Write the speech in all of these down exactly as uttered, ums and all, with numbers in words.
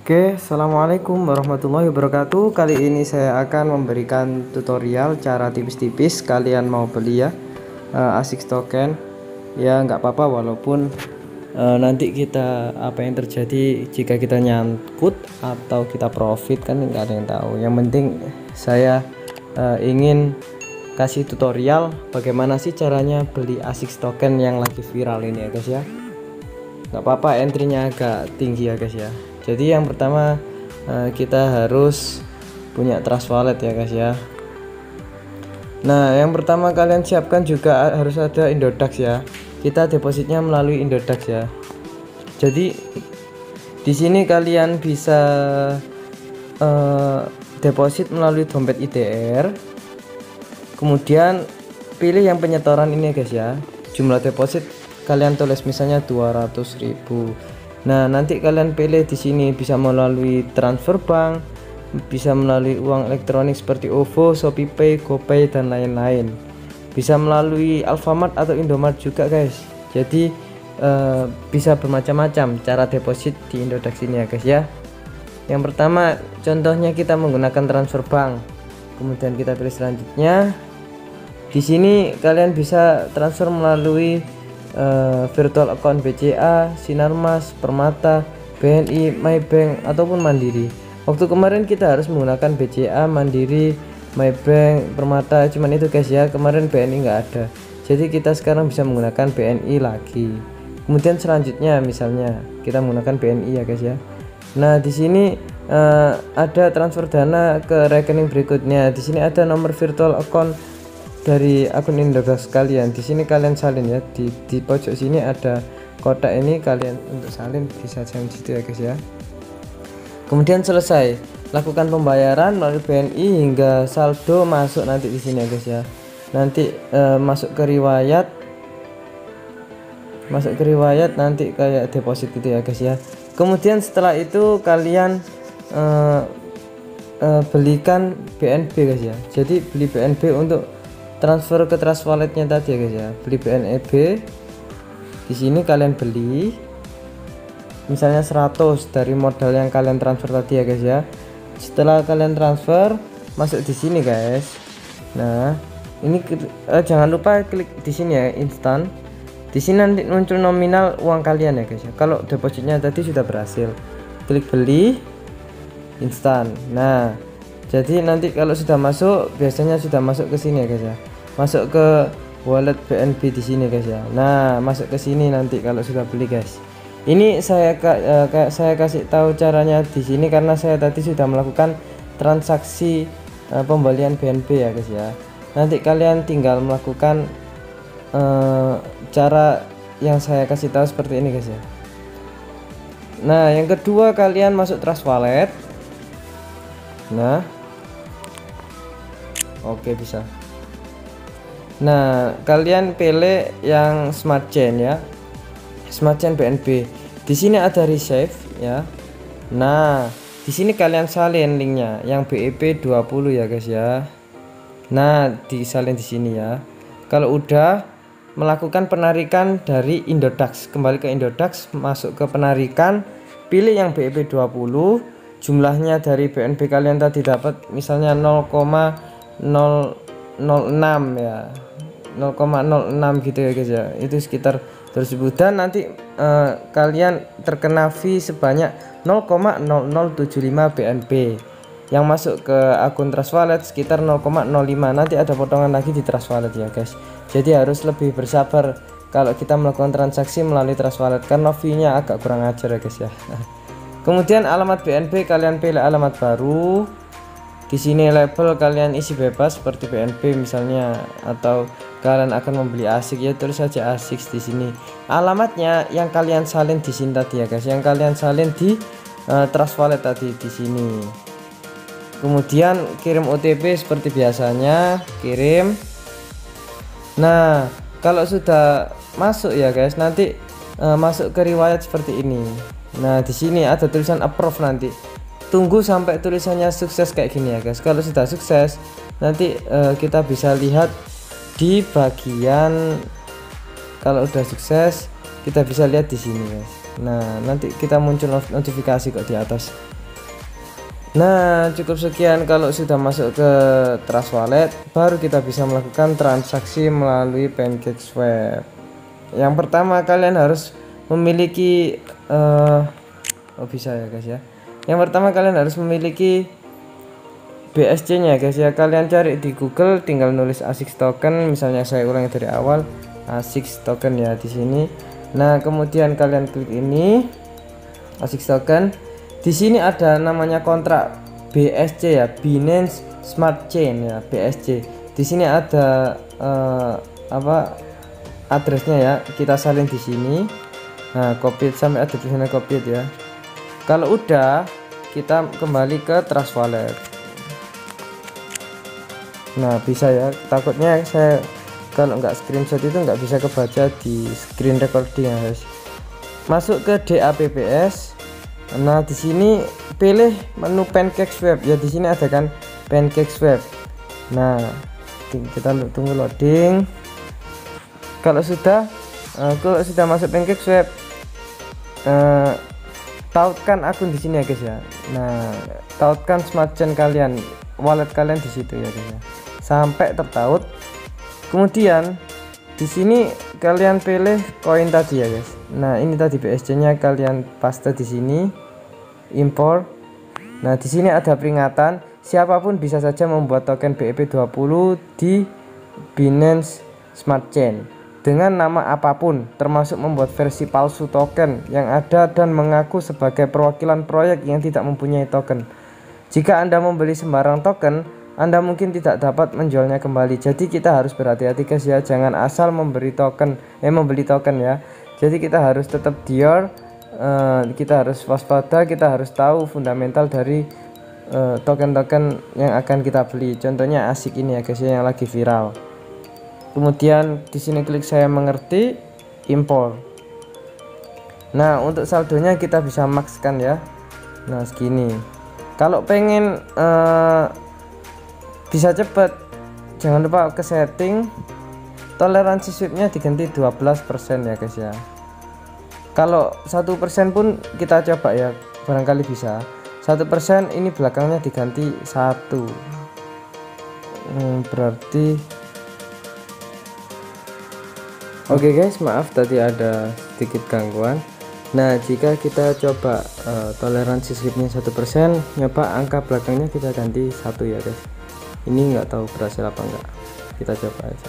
Oke, assalamualaikum warahmatullahi wabarakatuh. Kali ini saya akan memberikan tutorial cara tipis-tipis kalian mau beli ya uh, ASICS token. Ya nggak apa-apa walaupun uh, nanti kita apa yang terjadi jika kita nyangkut atau kita profit kan nggak ada yang tahu. Yang penting saya uh, ingin kasih tutorial bagaimana sih caranya beli ASICS token yang lagi viral ini ya guys ya. Nggak apa-apa entry-nya agak tinggi ya guys ya. Jadi yang pertama kita harus punya trust wallet ya guys ya. Nah yang pertama kalian siapkan juga harus ada Indodax ya. Kita depositnya melalui Indodax ya. Jadi di sini kalian bisa uh, deposit melalui dompet I D R. Kemudian pilih yang penyetoran ini guys ya. Jumlah deposit kalian tulis misalnya dua ratus ribu. Nah, nanti kalian pilih di sini bisa melalui transfer bank, bisa melalui uang elektronik seperti OVO, ShopeePay, GoPay dan lain-lain. Bisa melalui Alfamart atau Indomart juga, guys. Jadi eh, bisa bermacam-macam cara deposit di Indodax ini ya, guys ya. Yang pertama, contohnya kita menggunakan transfer bank. Kemudian kita pilih selanjutnya. Di sini kalian bisa transfer melalui Uh, virtual account B C A, Sinarmas, Permata, B N I, Maybank ataupun Mandiri. Waktu kemarin kita harus menggunakan B C A, Mandiri, Maybank, Permata, cuman itu guys ya. Kemarin B N I nggak ada, jadi kita sekarang bisa menggunakan B N I lagi. Kemudian selanjutnya misalnya kita menggunakan B N I ya guys ya. Nah di sini uh, ada transfer dana ke rekening berikutnya. Di sini ada nomor virtual account dari akun Indodax kalian. Di sini kalian salin ya, di, di pojok sini ada kotak ini, kalian untuk salin bisa salin situ ya guys ya. Kemudian selesai, lakukan pembayaran melalui B N I hingga saldo masuk nanti di sini ya guys ya. Nanti eh, masuk ke riwayat, masuk ke riwayat nanti kayak deposit gitu ya guys ya. Kemudian setelah itu kalian eh, eh, belikan B N B guys ya. Jadi beli B N B untuk transfer ke trust walletnya tadi ya guys ya. Beli B N B di sini kalian beli misalnya seratus dari modal yang kalian transfer tadi ya guys ya. Setelah kalian transfer masuk di sini guys. Nah ini eh, jangan lupa klik di sini ya, instan. Di sini nanti muncul nominal uang kalian ya guys ya. Kalau depositnya tadi sudah berhasil, klik beli instan. Nah jadi nanti kalau sudah masuk biasanya sudah masuk ke sini ya guys ya. Masuk ke wallet B N B di sini guys ya. Nah, masuk ke sini nanti kalau sudah beli guys. Ini saya uh, kayak saya kasih tahu caranya di sini karena saya tadi sudah melakukan transaksi uh, pembelian B N B ya guys ya. Nanti kalian tinggal melakukan uh, cara yang saya kasih tahu seperti ini guys ya. Nah, yang kedua kalian masuk trust wallet. Nah, oke bisa. Nah kalian pilih yang smart chain ya, smart chain B N B. Di sini ada receive ya. Nah di sini kalian salin linknya yang B E P dua puluh ya guys ya. Nah disalin di sini ya. Kalau udah melakukan penarikan dari Indodax, kembali ke Indodax, masuk ke penarikan, pilih yang B E P dua puluh. Jumlahnya dari B N B kalian tadi dapat misalnya nol koma nol nol enam ya, nol koma nol enam gitu ya guys ya. Itu sekitar tersebut dan nanti eh, kalian terkena fee sebanyak nol koma nol nol tujuh lima B N B yang masuk ke akun trust wallet sekitar nol koma nol lima. Nanti ada potongan lagi di trust wallet ya guys. Jadi harus lebih bersabar kalau kita melakukan transaksi melalui trust wallet karena fee-nya agak kurang ajar ya guys ya. Kemudian alamat B N B kalian pilih alamat baru. Di sini label kalian isi bebas seperti B N B misalnya, atau kalian akan membeli ASICS ya tulis saja ASICS di sini. Alamatnya yang kalian salin di sini tadi ya guys, yang kalian salin di uh, trust wallet tadi di sini. Kemudian kirim O T P seperti biasanya, kirim. Nah kalau sudah masuk ya guys, nanti uh, masuk ke riwayat seperti ini. Nah di sini ada tulisan approve nanti. Tunggu sampai tulisannya sukses kayak gini ya guys. Kalau sudah sukses nanti uh, kita bisa lihat di bagian, kalau udah sukses kita bisa lihat di sini guys. Nah nanti kita muncul notifikasi kok di atas. Nah, cukup sekian. Kalau sudah masuk ke Trust Wallet, baru kita bisa melakukan transaksi melalui PancakeSwap. Yang pertama, kalian harus memiliki uh, oh bisa ya guys ya. Yang pertama, kalian harus memiliki B S C nya guys ya. Kalian cari di Google, tinggal nulis ASICS token. Misalnya saya ulangi dari awal, ASICS token ya di sini. Nah, kemudian kalian klik ini ASICS token. Di sini ada namanya kontrak B S C ya, Binance Smart Chain ya, B S C. Di sini ada uh, apa addressnya ya, kita salin di sini. Nah, copy sampai ada di sana copy ya. Kalau udah, kita kembali ke Trust Wallet. Nah, bisa ya. Takutnya saya kalau nggak screenshot itu nggak bisa kebaca di screen recording ya guys. Masuk ke D A P P S. Nah, di sini pilih menu PancakeSwap ya. Di sini ada kan PancakeSwap. Nah, kita tunggu loading. Kalau sudah uh, kalau sudah masuk PancakeSwap, uh, tautkan akun di sini ya guys ya. Nah, tautkan smart chain kalian, wallet kalian di situ ya guys ya, sampai tertaut. Kemudian di sini kalian pilih koin tadi ya guys. Nah, ini tadi B S C nya kalian paste di sini, import. Nah, di sini ada peringatan, siapapun bisa saja membuat token B E P dua puluh di Binance Smart Chain dengan nama apapun, termasuk membuat versi palsu token yang ada dan mengaku sebagai perwakilan proyek yang tidak mempunyai token. Jika Anda membeli sembarang token, Anda mungkin tidak dapat menjualnya kembali. Jadi kita harus berhati-hati guys ya, jangan asal memberi token eh membeli token ya. Jadi kita harus tetap dior, uh, kita harus waspada, kita harus tahu fundamental dari token-token uh, yang akan kita beli. Contohnya ASIC ini ya guys ya, yang lagi viral. Kemudian di sini klik saya mengerti, import. Nah, untuk saldonya kita bisa max kan ya. Nah, segini. Kalau pengen uh, bisa cepet, jangan lupa ke setting, toleransi sweepnya diganti dua belas persen ya guys ya. Kalau satu persen pun kita coba ya, barangkali bisa. Satu persen ini belakangnya diganti satu, hmm, berarti oke okay guys, maaf tadi ada sedikit gangguan. Nah, jika kita coba uh, toleransi sweepnya satu persen, nyoba angka belakangnya kita ganti satu ya guys. Ini nggak tahu berhasil apa enggak, kita coba aja.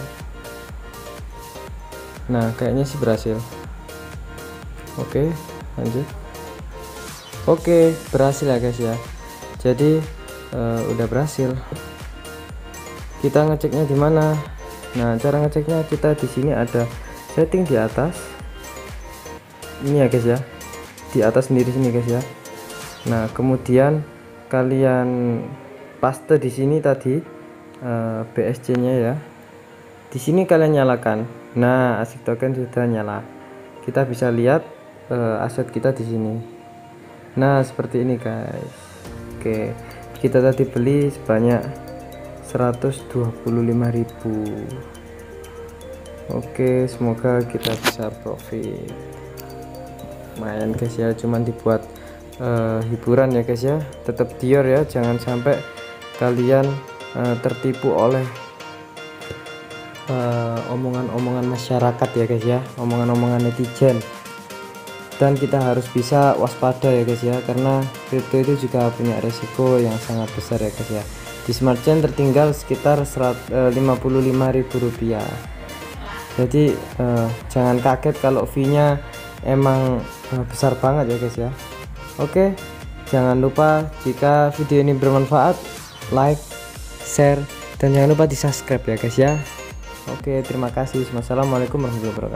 Nah, kayaknya sih berhasil. Oke, lanjut. Oke, berhasil ya guys ya. Jadi uh, udah berhasil. Kita ngeceknya di mana? Nah, cara ngeceknya kita di sini ada setting di atas. Ini ya guys ya, di atas sendiri sini guys ya. Nah, kemudian kalian paste di sini tadi uh, B S C-nya ya. Di sini kalian nyalakan. Nah, ASIC token sudah nyala. Kita bisa lihat uh, aset kita di sini. Nah, seperti ini guys. Oke, kita tadi beli sebanyak seratus dua puluh lima ribu. Oke, semoga kita bisa profit. Lumayan guys ya, cuman dibuat uh, hiburan ya guys ya. Tetap dior ya, jangan sampai kalian uh, tertipu oleh omongan-omongan uh, masyarakat ya guys ya, omongan-omongan netizen. Dan kita harus bisa waspada ya guys ya, karena kripto itu juga punya resiko yang sangat besar ya guys ya. Di smart chain tertinggal sekitar lima puluh lima ribu rupiah. Jadi uh, jangan kaget kalau fee-nya emang uh, besar banget ya guys ya. Oke, jangan lupa jika video ini bermanfaat, like, share, dan jangan lupa di subscribe ya guys ya. Oke, terima kasih. Wassalamualaikum warahmatullahi wabarakatuh.